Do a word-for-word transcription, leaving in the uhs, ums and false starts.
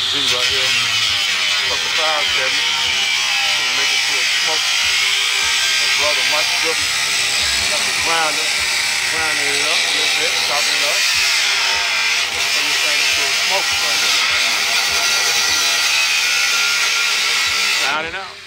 G right here. Up the fire cabinet. Gonna make it to a smoke. My brother Mike Griffin got the grinder, grinding it up a little bit, chopping it up. Turn this thing into a smoke right here. Sound it out.